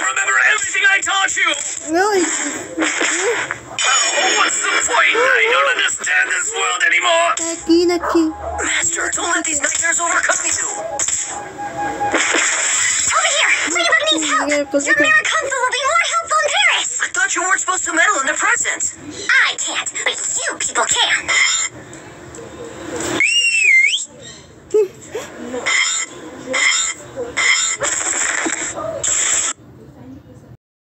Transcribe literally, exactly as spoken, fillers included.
you remember everything I taught you? Really? Oh, what's the point? I don't understand this world anymore. Naki, naki. Master, don't let these nightmares overcome you. Over here! Ladybug needs help! Your miraculous will be more helpful in Paris! I thought you weren't supposed to meddle in the present. I can't, but you people can.